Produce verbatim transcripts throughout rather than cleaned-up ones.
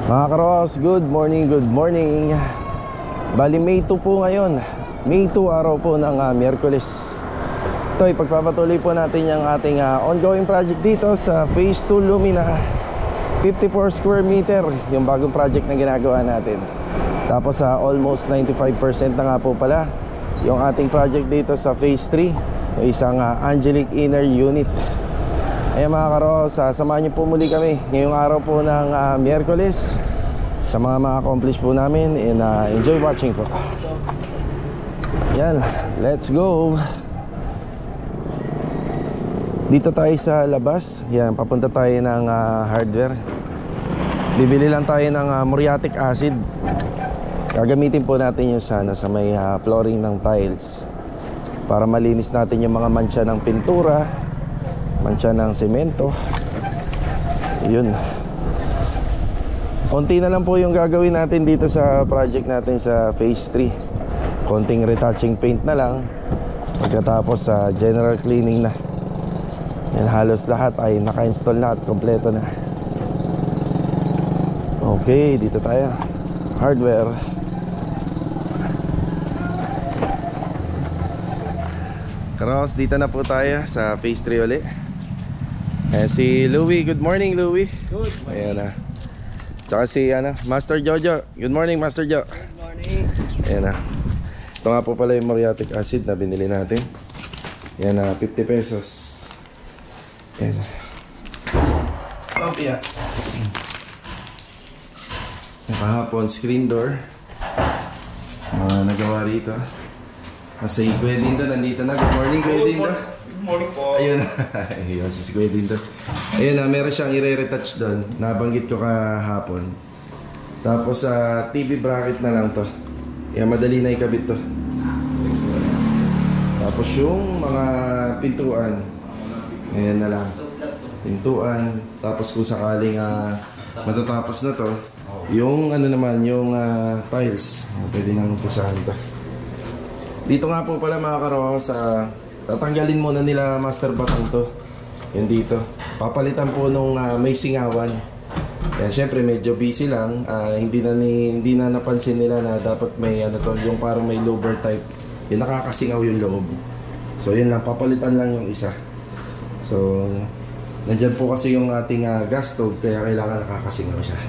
Mga karos, good morning, good morning. Bali May two po ngayon. May two, araw po ng uh, Miyerkules. Ito, ipagpapatuloy po natin yung ating uh, ongoing project dito sa Phase two Lumina, fifty-four square meter, yung bagong project na ginagawa natin. Tapos uh, almost ninety-five percent na nga po pala yung ating project dito sa Phase three, yung isang uh, Angelic Inner Unit. Ayan mga karos, uh, samahan niyo po muli kami ngayong araw po ng uh, Miyerkules sa mga ma-accomplish po namin, and uh, enjoy watching po. Yan, let's go. Dito tayo sa labas. Yan, papunta tayo ng uh, hardware. Bibili lang tayo ng uh, muriatic acid. Gagamitin po natin yung sana sa may uh, flooring ng tiles para malinis natin yung mga mancha ng pintura, mancha ng semento. Yun. Konti na lang po yung gagawin natin dito sa project natin sa Phase three. Konting retouching paint na lang. Pagkatapos sa uh, general cleaning na. Yan, halos lahat ay naka-install na at kompleto na. Okay, dito tayo. Hardware. Karos, dito na po tayo sa Phase three ulit. Eh, si Louie, good morning Louie. Good morning. Ayan na. Tsaka si ano, Master Jojo. Good morning Master Jo. Good morning. Ayan na. Ito nga po pala yung muriatic acid na binili natin. Ayan na, fifty pesos. Ayan na. Oh, yeah. Nakahapon, screen door. Mga nagawa rito. Nasa si Kuya Dindo, nandito na. Good morning Kuya Dindo. Good morning po. Ayun. Ayun, si Kuya Dindo. Ayun na, meron siyang i-retouch doon. Nabanggit ko kahapon. Tapos sa uh, T V bracket na lang to. Yan, madali na ikabit to. Tapos yung mga pintuan, ayan na lang. Pintuan. Tapos kung sakaling uh, matatapos na to, yung ano naman, yung uh, tiles, pwede nang umpisahan to. Dito nga po pala mga karos, uh, tatanggalin muna nila master batang to. Yan dito. Papalitan po nung uh, may singawan. Yan, syempre medyo busy lang. Uh, hindi na ni, hindi na napansin nila na dapat may ano to, yung parang may louver type. Yung nakakasingaw yung loob. So yun lang, papalitan lang yung isa. So nandyan po kasi yung ating uh, gas stove, kaya kailangan nakakasingaw siya.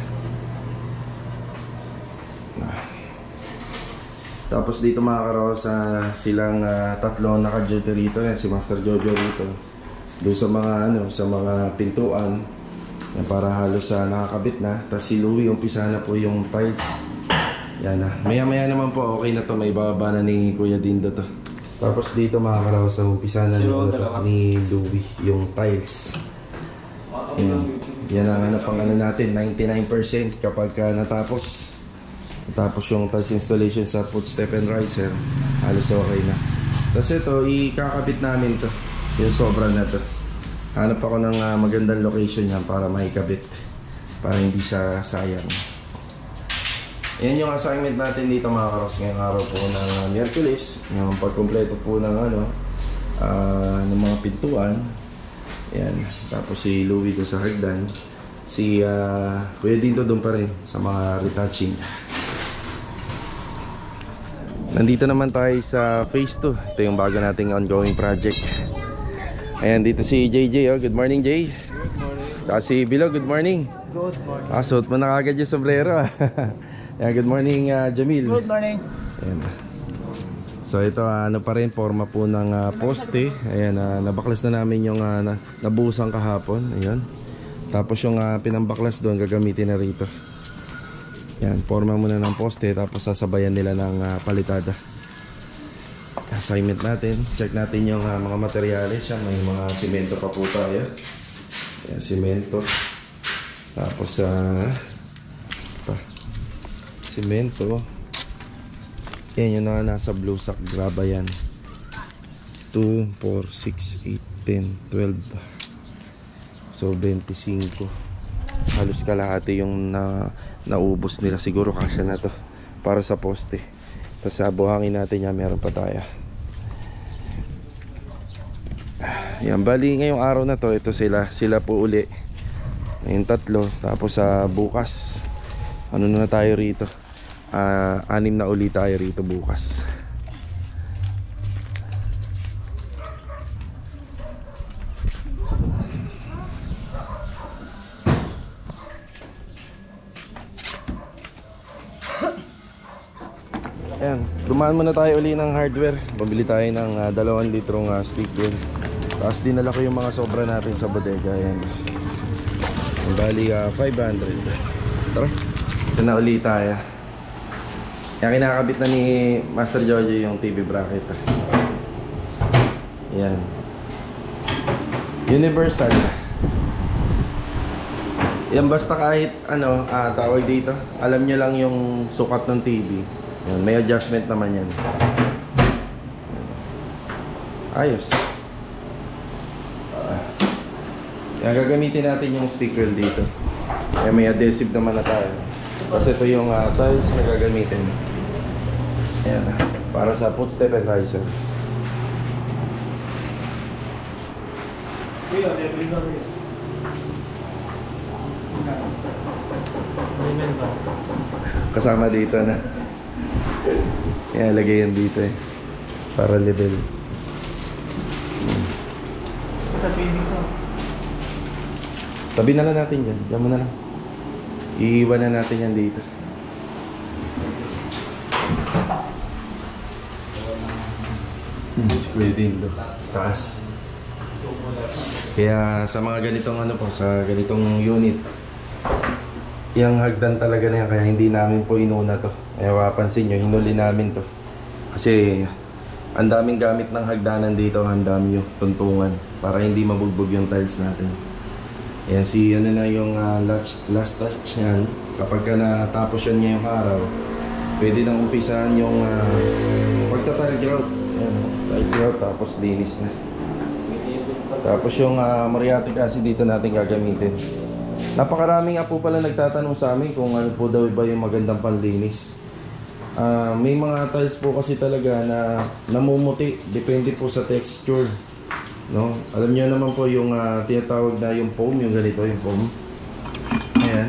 Tapos dito mga karos, uh, silang uh, tatlo naka-duty rito. Yan, si Master Jojo rito. Doon sa mga ano, sa mga pintuan. Yan, para halos uh, nakakabit na. Tapos si Louie, umpisa na po yung tiles. Yan na. Maya maya naman po, okay na to. May bababa na ni Kuya Dindo to. Tapos dito mga karos, umpisa na ni, ni Louie yung tiles. Yan. Yan ang ano, pang ano natin, ninety-nine percent kapag uh, natapos. Tapos yung tiles installation sa footstep and riser, halos okay na. Tapos ito, ikakabit namin to, yung sobra na to. Hanap ako ng uh, magandang location yan para maikabit, para hindi siya sayang. Yan yung assignment natin dito mga karos ngayong araw po ng uh, Miyerkules. Yung pagkompleto po ng ano, uh, ng mga pintuan. Yan. Tapos si Louie doon sa hagdan. Si uh, Kuya Dindo doon pa rin sa mga retouching. Nandito naman tayo sa Phase two. Ito yung bago nating ongoing project. Ayan, dito si J J. Oh. Good morning, Jay. Good morning. Saka si Bilo, good morning. Good morning. Ah, suot mo na kagad yung sombrero. Ayan, good morning, uh, Jamil. Good morning. Ayan. So ito, uh, ano pa rin, forma po ng uh, poste. Ayan, uh, nabaklas na namin yung uh, na, nabuhusang kahapon. Ayan. Tapos yung uh, pinambaklas doon, gagamitin na rito. Yan, forma muna ng poste, tapos sasabayan nila ng uh, palitada. Assignment natin, check natin yung uh, mga materyales. Yan, may mga simento pa po tayo. Yan, simento. Tapos uh, pa, simento. Yan yung uh, nasa blue sack, graba yan. two, four, six, eight, ten, twelve. So twenty-five. Halos kalahati yung na naubos nila, siguro kasya na to para sa poste. Tapos sa buhangin natin yan, meron pa tayo. Yan, bali ngayong araw na to, ito sila, sila po uli. Yung tatlo, tapos sa uh, bukas ano na tayo rito, uh, anim na uli tayo rito bukas. Ayan, dumaan muna tayo uli ng hardware. Pabili tayo ng uh, dalawang litrong uh, stick wheel. Tapos dinala ko yung mga sobra natin sa bodega. Ayan, bali uh, five hundred. Tara, ito na uli tayo. Kaya kinakabit na ni Master Jojo yung T V bracket. Ayan, universal. Yan, basta kahit ano, uh, tawag dito, alam nyo lang yung sukat ng T V. Yan, may adjustment naman yan. Ayos. uh, Yan, gagamitin natin yung stick wheel dito. Yan, may adhesive naman na tayo. Kasi ito yung uh, tiles na gagamitin. Yan, para sa footstep and riser. Kasama dito na. Yan, lagay yan dito eh, para level. Sa piling ko. Tabi na lang natin dyan. Diyan mo na lang. Iiwan na natin yan dito. Hmm, pwede din do. Taas. Kaya sa mga ganitong ano po, sa ganitong unit, yung hagdan talaga na yan, kaya hindi namin po inuna to. Kaya mapapansin nyo, hinuli namin to. Kasi ang daming gamit ng hagdanan dito, ang dami yung tuntungan para hindi mabugbog yung tiles natin. Ayan, si ano na yung uh, last, last touch yan. Kapag ka natapos yan ngayong araw, pwede nang umpisahan yung uh, pagta-tile grout. Ayan, tile grout, tapos linis na. Tapos yung uh, muriatic acid dito natin gagamitin. Napakarami nga po pala nagtatanong sa amin kung ano po daw ba yung magandang panlinis. Uh, may mga tiles po kasi talaga na namumuti, depende po sa texture, no? Alam niyo naman po yung uh, tinatawag na yung foam, yung ganito, yung foam. Ayan.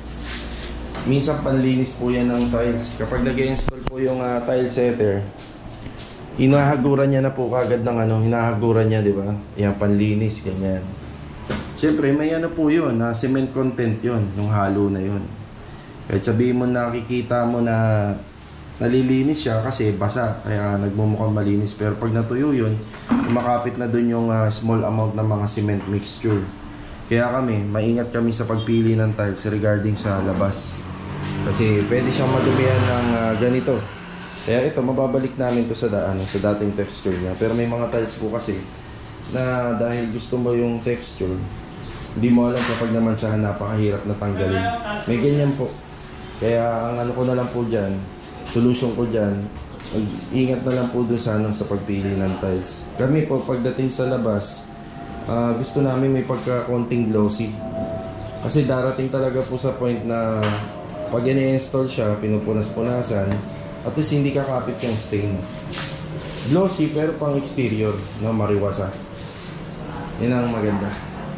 Minsan panlinis po yan ng tiles. Kapag nag-install po yung uh, tile setter, hinahaguran niya na po kagad ng ano, hinahaguran niya, di ba? Yan, panlinis, ganyan. Siyempre, may ano po yun, na cement content yun, yung halo na yun. Kahit sabihin mo, nakikita mo na nalilinis siya kasi basa, kaya nagmumukhang malinis. Pero pag natuyo yun, makapit na dun yung uh, small amount ng mga cement mixture. Kaya kami, maingat kami sa pagpili ng tiles regarding sa labas. Kasi pwede siyang madumihan ng uh, ganito. Kaya ito, mababalik namin to sa, da ano, sa dating texture niya. Pero may mga tiles po kasi na dahil gusto mo yung texture, hindi mo alam kapag naman siya napakahirap na tanggalin. May ganyan po. Kaya ang ano ko na lang po dyan, solution ko dyan, mag-ingat na lang po doon sa, ano, sa pagpili ng tiles. Kami po, pagdating sa labas, uh, gusto namin may pagka-konting glossy. Kasi darating talaga po sa point na pag ini-install siya, pinupunas-punasan, at least hindi kakapit yung stain. Glossy pero pang exterior, no, mariwasa. Yan ang maganda.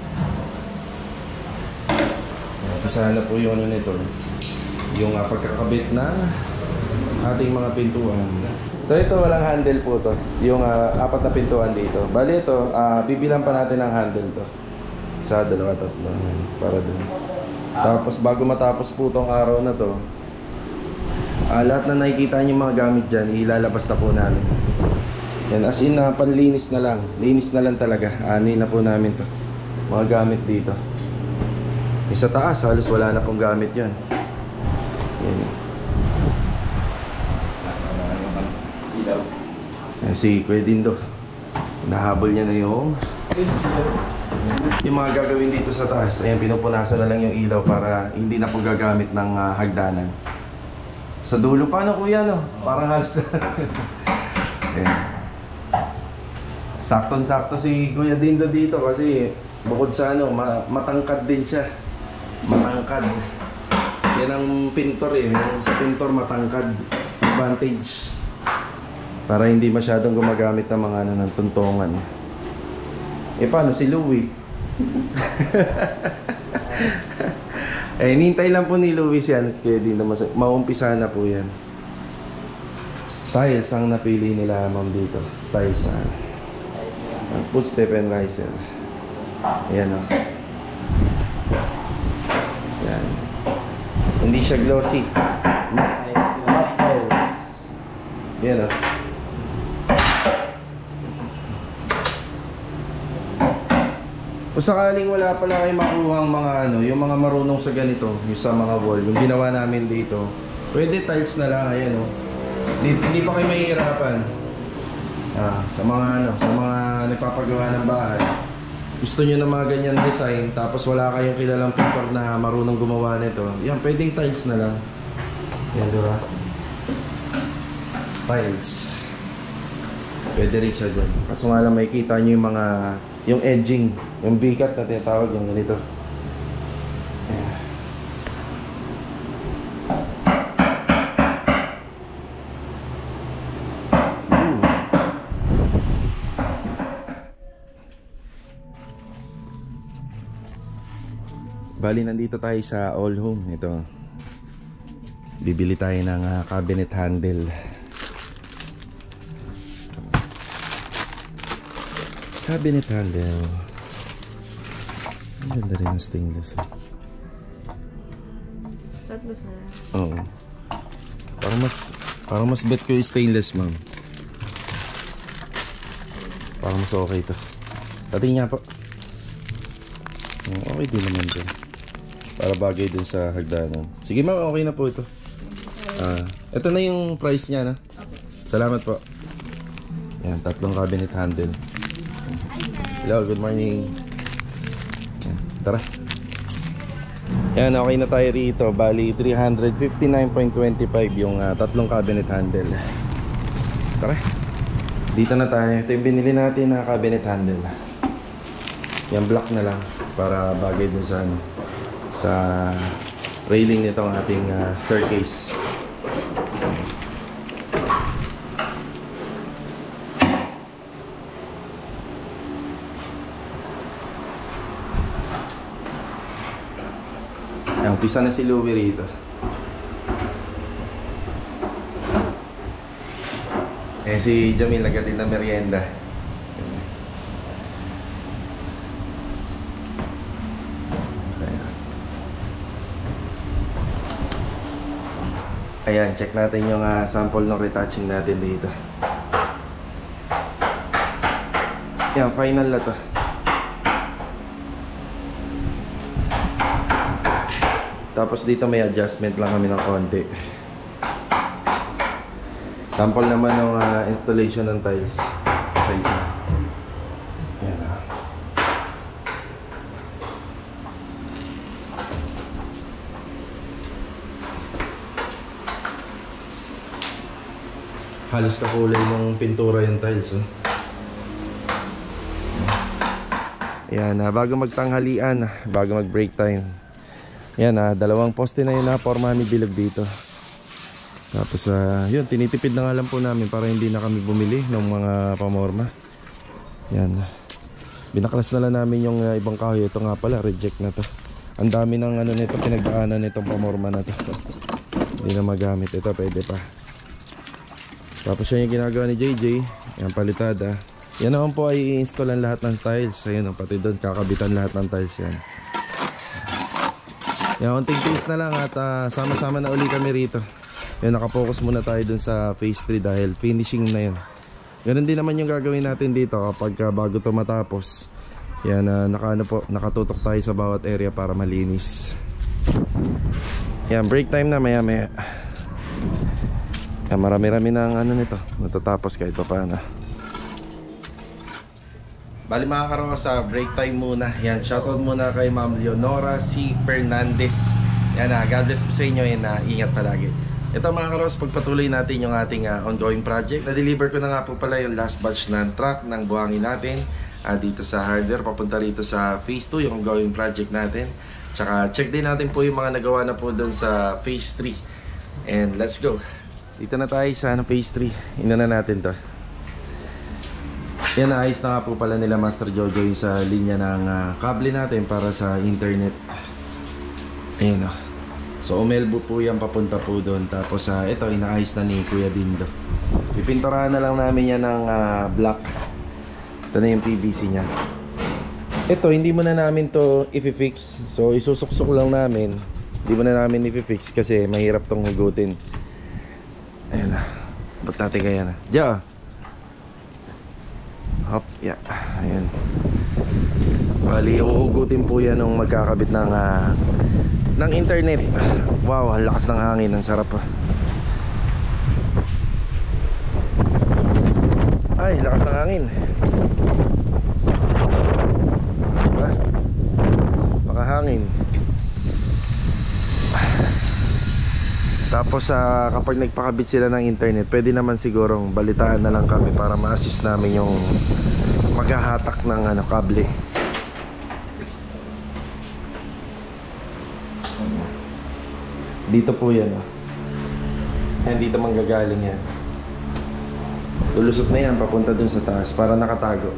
Isa na po yung ano nito, yung uh, pagkakabit na ating mga pintuan. So ito, walang handle po to, yung uh, apat na pintuan dito. Bali ito, uh, bibilang pa natin ang handle to. Isa, dalawa, tatlo, para dun. Tapos bago matapos po tong araw na to, uh, lahat na nakikita nyo mga gamit dyan, ilalabas na po namin. Yan, as in, uh, panlinis na lang. Linis na lang talaga. Ani na po namin to, mga gamit dito. Sa taas, halos wala na pong gamit yan. Yan. Yan si Kuya Dindo, nahabol niya na yung yung mga gagawin dito sa taas. Ayan, pinupunasan na lang yung ilaw para hindi na po gagamit ng uh, hagdanan. Sa dulo, paano kuya, no? Parang halos saktong-sakto si Kuya Dindo dito kasi bukod sa ano, ma matangkad din siya. Matangkad. Yan ang pintor eh. Yung sa pintor matangkad. Advantage. Para hindi masyadong gumagamit ng mga ano, ng tuntungan. Eh paano si Louie? Eh, nintay lang po ni Luis yan. Kaya di na mas- maumpisa na po yan. Tiles ang napili nila ma'am dito. Tiles na. Uh, footstep and riser. Ayan o. Yan. Hindi siya glossy. Matte tiles. Yan o. Kung sakaling wala pala kayo makuhang mga ano, yung mga marunong sa ganito, yung sa mga wall, yung ginawa namin dito, pwede tiles na lang, ayan o. Hindi, hindi pa kayo mahihirapan. Ah, sa mga ano, sa mga nagpapagawa ng bahay. Gusto nyo na mga ganyan design, tapos wala kayong kilalang paper na marunong gumawa nito. Yan, pwedeng tiles na lang. Yan, diba? Tiles. Pwede rin siya dyan. Kaso nga lang makikita nyo yung mga, yung edging, yung bikat na tinatawag, yung ganito. Ayan. Ooh. Bali, nandito tayo sa All Home. Ito. Bibili tayo ng uh, cabinet handle. Cabinet handle. Ang ganda rin ng stainless. Tatlo siya. Oo. Parang mas, parang mas bet ko yung stainless, ma'am. Parang mas okay ito. Pati nga po. Okay din naman dyan. Para bagay dun sa hagdanan. Sige ma'am, okay na po ito. Ah, ito na yung price niya, na. Salamat po. Yan, tatlong cabinet handle. Hello, good morning. Yan, tara. Yan, okay na tayo rito. Bali, three fifty-nine point two five yung uh, tatlong cabinet handle. Tara. Dito na tayo. Ito yung binili natin na cabinet handle. Yan, black na lang. Para bagay dun sa ano, sa railing nitong ating uh, staircase. Ayan, umpisa na si Louie rito. Eh si Jamil naghatid ng merienda. Ayan, check natin yung uh, sample ng retouching natin dito. Ayan, final na to. Tapos dito may adjustment lang kami ng konti. Sample naman ng uh, installation ng tiles sa isa. Ayan ah. Halos kakulay ng pintura yung tiles, oh. Ayan, uh, bago magtanghalian, bago mag break time. Yan ah, dalawang poste na yun na forma ni Bilog dito. Tapos uh, yun, tinitipid na nga lang po namin para hindi na kami bumili ng mga pamorma. Yan. Binaklas na lang namin yung uh, ibang kahoy. Ito nga pala, reject na to. Ang dami ng ano nito, pinagdaanan nitong pamorma na to. Hindi na magamit. Ito pwede pa. Tapos yan yung ginagawa ni J J. Yan, palitada. Yan naman po ay i-installan lahat ng tiles. Ayun, pati doon kakabitan lahat ng tiles yan. Yan, unting tiis na lang at uh, sama-sama na uli kami rito. Yan, nakapokus muna tayo dun sa phase three dahil finishing na yun. Ganun din naman yung gagawin natin dito kapag uh, bago to matapos. Yan, uh, naka, ano po, nakatutok tayo sa bawat area para malinis. Yan, break time na maya maya. Yan, marami-rami na ang ano nito, natatapos kahit pa paano. Bali mga karo, sa break time muna. Yan, shoutout muna kay Ma'am Leonora C. Fernandez. Yan na, uh, God bless po sa inyo. Yan na, uh, ingat palagi. Ito mga karos, pagpatuloy natin yung ating uh, ongoing project. Na-deliver ko na nga po pala yung last batch ng truck ng buhangin natin uh, dito sa hardware, papunta rito sa phase two, yung ongoing project natin. Tsaka check din natin po yung mga nagawa na po doon sa phase three. And let's go. Dito na tayo sa ano, phase three. Ina na natin to. Yan, naayos na nga po pala nila Master Jojo yung sa linya ng uh, kable natin para sa internet. Ayun o. So umelbo po yan papunta po doon. Tapos uh, ito inaayos na ni Kuya Dindo. Pipinturahan na lang namin yan ng uh, black. Ito na yung P V C nya. Ito hindi mo na namin to i-fix. So isusuksok lang namin. Hindi mo na namin i-fix kasi mahirap tong hugutin. Ayun na. Ba't natin kaya na? Diyan. Hop, yeah. Ayan. Bali, uhugutin po yan nung magkakabit ng uh, ng internet. Wow, ang lakas ng hangin. Ang sarap pa. Ay, lakas ng hangin. Diba? Makahangin. Tapos uh, kapag nagpakabit sila ng internet, pwede naman sigurong balitaan na lang kami para ma-assist namin yung maghahatak ng ano, kable. Dito po yan, oh. Yan, dito manggagaling yan. Lulusot na yan papunta dun sa taas para nakatago.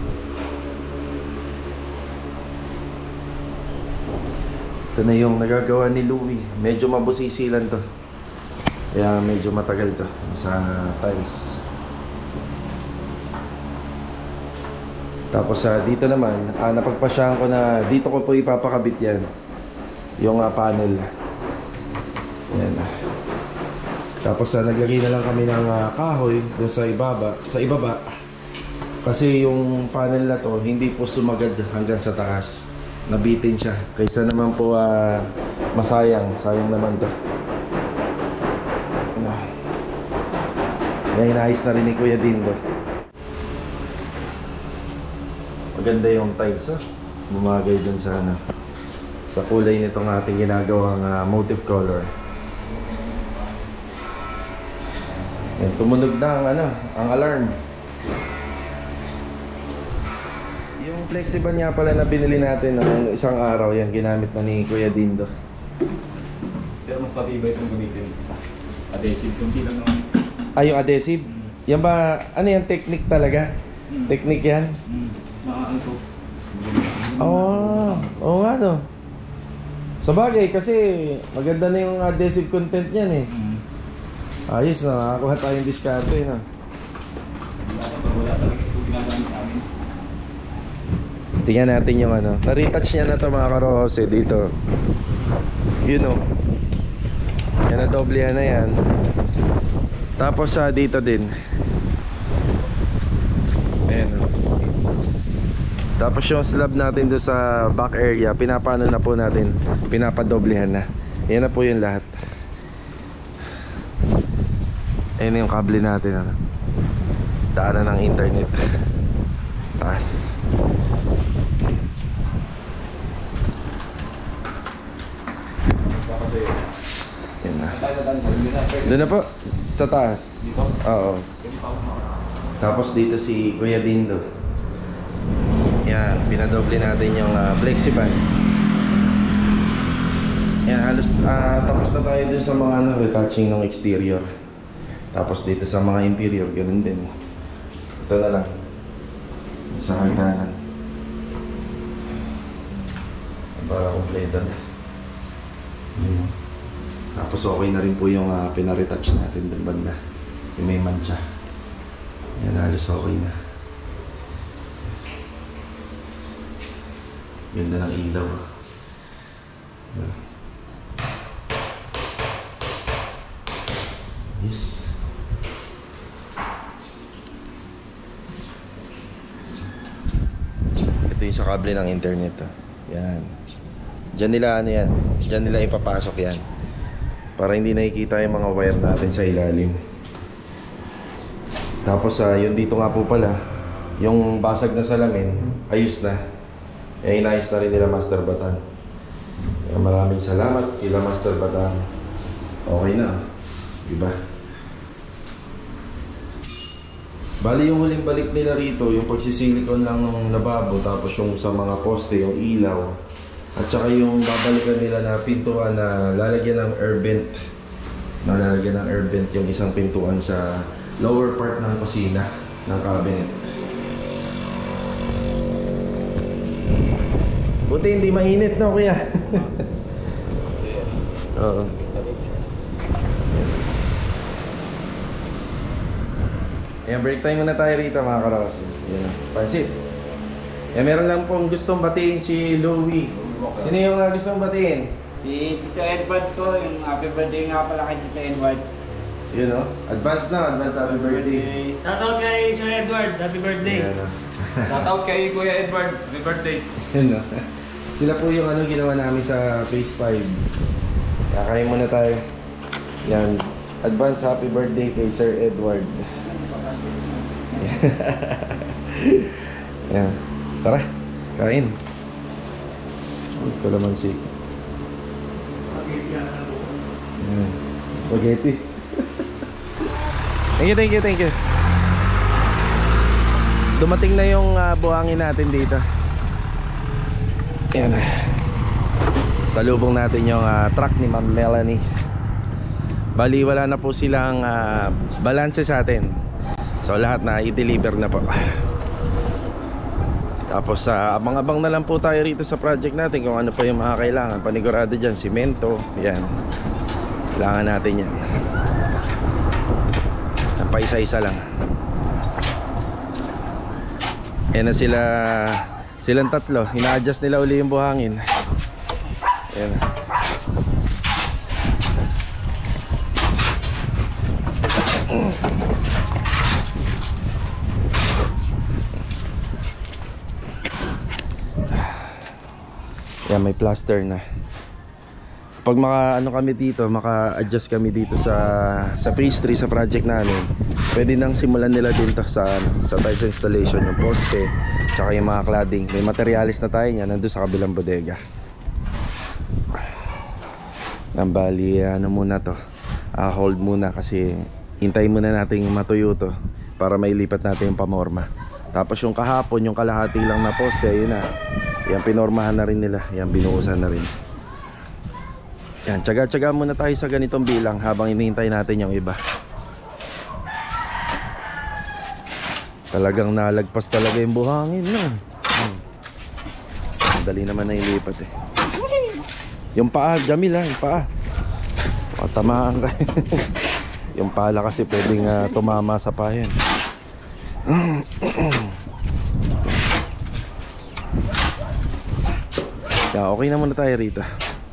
Ito na yung nagagawa ni Louie. Medyo mabusisilan to. Kaya medyo matagal to sa tiles. Tapos uh, dito naman, uh, napagpasyahan ko na dito ko po ipapakabit yan. Yung uh, panel. Yan. Tapos uh, naglagay na lang kami ng uh, kahoy doon sa ibaba, sa ibaba. Kasi yung panel na to hindi po sumagad hanggang sa taas. Nabitin siya. Kaysa naman po uh, masayang, sayang naman to. Yan, inayos na rin ni Kuya Dindo. Maganda yung tiles, oh. Bumagay dun sa ano, sa kulay nitong ating ginagawang uh, motive color. Yan, tumunog na ang ano, ang alarm. Yung flexible nga pala na binili natin ng isang araw, yan ginamit na ni Kuya Dindo. Pero mas patibay itong gamitin. Adhesive, kunti lang naman. Ah, yung adhesive? Mm. Yan ba, ano yan, technique talaga? Mm. Technique yan? Mm. Nakaano to. Oo, oo nga no. Sa bagay, kasi maganda na yung adhesive content niyan eh. Mm. Ayos na, nakakuha tayong diskarte no. Wala talaga ito ginagamit namin. Tingnan natin yung ano, na-retouch niya na to mga karose dito. You know. Yan na doblehan na yan. Tapos sa uh, dito din. Ayan. Tapos yung slab natin doon sa back area, pinapano na po natin, pinapadoblehan na. Yan na po yung lahat. Ayan yung kable natin ano. Daanan ng internet. Taas. Yan na. Doon na po, sa taas. Dito? Oo. Tapos dito si Kuya Dindo. Yan, pinadoble natin yung uh, flexiband. Yan, halos uh, tapos na tayo dun sa mga ano, retouching ng exterior. Tapos dito sa mga interior, ganun din. Ito na lang. Sa hagdanan. Para kompleto na. Yun. Tapos okay na rin po yung uh, pinaretouch natin dun banda. Yung may mancha. Yan, halos okay na. Ganda ng ilaw. Yan. Yes. Ito yung sa kable ng internet. Oh. Yan. Diyan nila ano yan. Diyan nila ipapasok yan. Para hindi nakikita yung mga wire natin sa ilalim. Tapos uh, yun dito nga po pala, yung basag na salamin, ayos na. Eh inayos na rin nila Master Batan. Kaya maraming salamat kila Master Batan. Okay na, diba? Bali yung huling balik nila rito, yung pagsisilikon lang ng lababo, tapos yung sa mga poste, yung ilaw, at saka yung babalikan nila na pintuan na lalagyan ng air vent, na lalagyan ng air vent yung isang pintuan sa lower part ng kusina ng cabinet. Buti hindi mainit no kuya. Oo. Ayan, break time muna tayo rito mga karosi. Ayan, pansit. Ayan, meron lang pong gustong batiin si Louie. Sino yung uh, gustong batiin? Si Tito Edward ko, yung happy birthday nga pala kay Tito Edward. Yun o, advance na, advance happy birthday. Shoutout kay Sir Edward, happy birthday. Ayan o. Shoutout kay Kuya Edward, happy birthday. Yun o. Sila po yung ano ginawa namin sa Phase five. Kakain muna tayo. Yan, advance happy birthday kay Sir Edward. Yan, tara, kain. Uy, kalamansi. Yan, spaghetti. Thank you, thank you, thank you. Dumating na yung uh, buhangin natin dito. Ayan. Salubong natin yung uh, truck ni Ma'am Melanie. Bali wala na po silang uh, balanse sa atin. So lahat na i-deliver na po. Tapos uh, abang-abang na lang po tayo rito sa project natin kung ano pa yung mga kailangan. Panigurado dyan, simento. Yan. Kailangan natin yan. Paisa-isa lang. Yan na sila. Silang tatlo. Ina-adjust nila uli yung buhangin. Yan. Yan, may plaster na. Pag maka ano kami dito, maka-adjust kami dito sa sa phase three sa project namin, pwede nang simulan nila din to sa ano, sa tiles installation, yung poste, tsaka yung mga cladding. May materialis na tayo niyan nandoon sa kabilang bodega. Ang bali ano muna to, uh, hold muna kasi hintayin muna natin matuyo to para mailipat natin yung pamorma. Tapos yung kahapon, yung kalahati lang na poste, ayun na. Yan, pinormahan na rin nila. Yan, binuusan na rin. Yan, tsaga-tsaga muna tayo sa ganitong bilang habang hinihintay natin yung iba. Talagang nalagpas talaga yung buhangin, no? Hmm. Dali naman na ilipat eh. Yung paa, Jamil ha, yung paa. O, tamaan ka. Yung pala kasi pwedeng uh, tumama sa payan. Yeah, okay na muna tayo rito.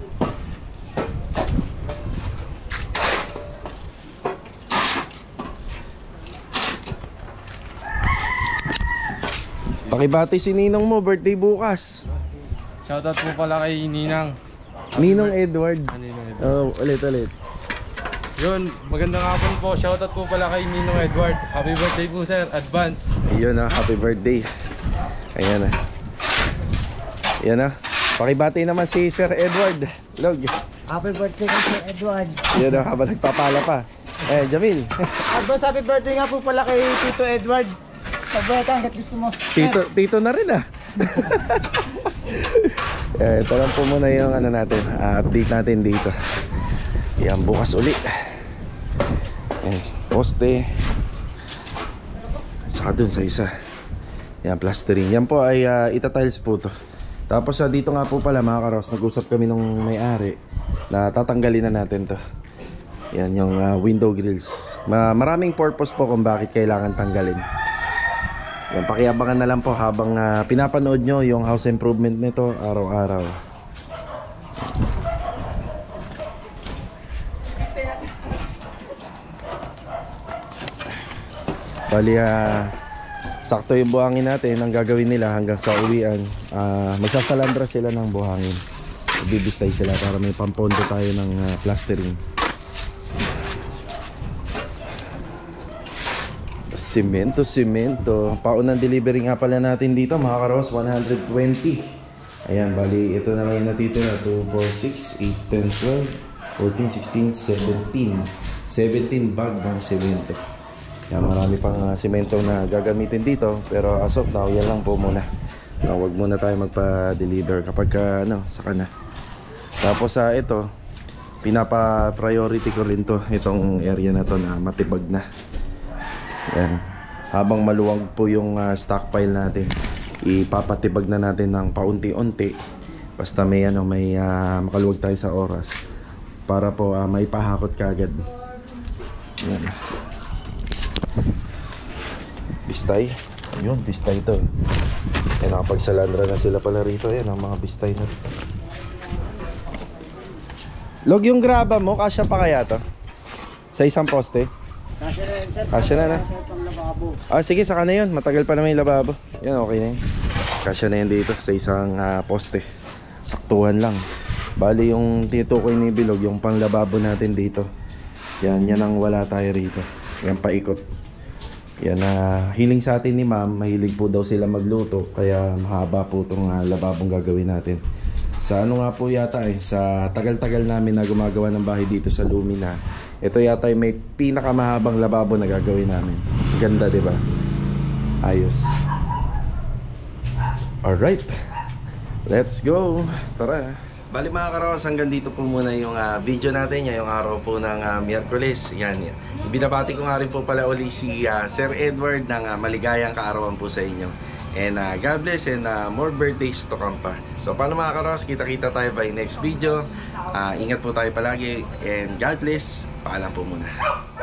Pakibati si Ninong mo, birthday bukas. Shoutout po pala kay Ninang. Ninong Edward. Ah, Ninong Edward. Oh, ulit ulit. Yun, magandang hapon po. Shoutout po pala kay Ninong Edward. Happy birthday po sir, advance. Ayun ah, happy birthday. Ayan ah. Ayan ah. Pakibati naman si Sir Edward. Log. Happy birthday kay Sir Edward. Ayan ah, habang nagpapala pa. Eh, Jamil. Advance happy birthday nga po pala kay Tito Edward. Paborito hanggat gusto mo. Tito, tito na rin ah. Eh, ito lang po muna yung ano natin, uh, update natin dito. Yan, bukas uli. Yan, poste. Saka dun sa isa. Yan, plastering. Yan po ay uh, ita-tiles po to. Tapos uh, dito nga po pala mga karos, nag-usap kami nung may-ari na tatanggalin na natin to. Yan yung uh, window grills. Ma Maraming purpose po kung bakit kailangan tanggalin. Yan, pakiabangan na lang po habang uh, pinapanood nyo yung house improvement nito araw-araw. Bali uh, sakto yung buhangin natin. Ang gagawin nila hanggang sa uwian, uh, magsasalandra sila ng buhangin. Bibistay sila para may pampondo tayo ng uh, plastering. Simento, simento. Paunang delivery nga pala natin dito mga karos, one hundred twenty. Ayan, bali ito na lang yung natitira. Two, four, six, eight, ten, twelve, fourteen, sixteen, seventeen. seventeen bag ng simento. Yan, marami pang uh, simento na gagamitin dito, pero as of now, yan lang po muna. Uh, wag muna tayo magpa-deliver kapag uh, ano, saka na. Tapos uh, ito, pinapa-priority ko rin to, itong area na to na matibag na. Yan. Habang maluwag po yung uh, stockpile natin, ipapatibag na natin ng paunti-unti. Basta may ano, may uh, makaluwag tayo sa oras. para po uh, maipahakot kagad. Yan. Bistay. Ayun, bistay to. Yan, nakapagsalandra na sila pala rito. Yan, ang mga bistay na rito. Log, yung graba mo, kasya pa kaya to? Sa isang poste? Kasya na yun, sir. Kasya na na. Pang lababo. Ah, sige, saka na yun. Matagal pa naman yung lababo. Yan, okay na yun. Kasya na yun dito sa isang uh, poste. Saktuhan lang. Bali yung tinutukoy ni Bilog, yung pang lababo natin dito. Yan, yan ang wala tayo rito. Yan, paikot. Yan, uh, hiling sa atin ni ma'am. Mahilig po daw sila magluto. Kaya mahaba po itong uh, lababong gagawin natin. Sa ano nga po yata eh, sa tagal-tagal namin na gumagawa ng bahay dito sa Lumina, ito yata ay may pinakamahabang lababo na gagawin namin. Ganda, di ba? Ayos. Alright, let's go. Tara. Bali mga karawas, hanggang dito po muna yung uh, video natin ngayong araw po ng uh, Miyerkules. Yan, yan. Binabati ko nga rin po pala uli si uh, Sir Edward ng uh, maligayang kaarawan po sa inyo. And uh, God bless and uh, more birthdays to come pa. So paano mga karos, kita-kita tayo by next video. uh, Ingat po tayo palagi and God bless. Paalam po muna.